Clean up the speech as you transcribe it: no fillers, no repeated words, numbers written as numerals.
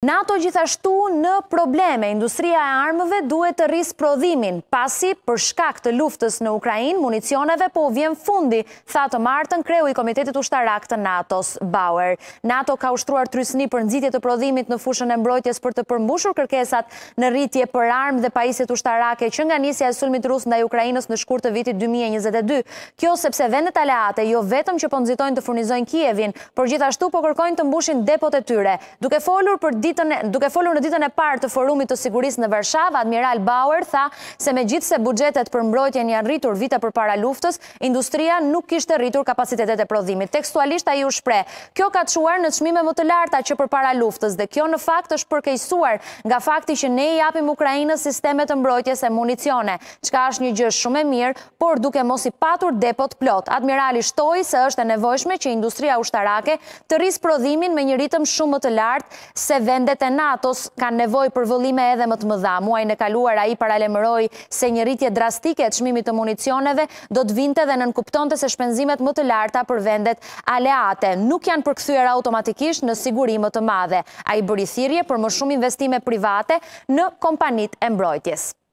NATO gjithashtu në probleme. Industria e armëve duhet të rrisë prodhimin, pasi për shkak të luftës në Ukrainë, municioneve po vjen fundi, tha të martën kreu i Komitetit Ushtarak të NATO-s, Bauer. NATO ka ushtruar trysni për nxitje të prodhimit në fushën e mbrojtjes për të përmbushur kërkesat në rritje për armë dhe pajisjet ushtarake që nga nisja e sulmit rus ndaj Ukrainës në shkurt të vitit 2022. Kjo sepse vendet aleate jo vetëm që po nxitojnë të furnizojnë Kievin, por gjithashtu po kërkojnë të mbushin depot e tyre. Duke folur në ditën e parë të forumit të sigurisë në Varshavë, Admiral Bauer tha se megjithse buxhetet për mbrojtjen janë rritur vite përpara luftës, industria nuk kishte rritur kapacitetet e prodhimit. Tekstualisht ai u shpreh: "Kjo ka çuar në çmime më të larta që përpara luftës dhe kjo në fakt është përkeqësuar nga fakti që ne i japim Ukrainës sisteme të mbrojtjes e municione, çka është një gjë shumë e mirë, por duke mos i patur depot plot." Admirali shtoi se është e nevojshme që industria ushtarake të rrisë prodhimin me një ritëm shumë më të lartë se vendet e NATO-s kanë nevojë për vëllime edhe më të mëdha. Muajin e kaluar ai paralajmëroi se një rritje drastike e çmimit të municioneve do të vinte dhe nënkuptonte se shpenzimet më të larta për vendet aleate nuk janë përkthyer automatikisht në siguri më të madhe. Ai bëri thirrje për më shumë investime private në kompanitë e mbrojtjes.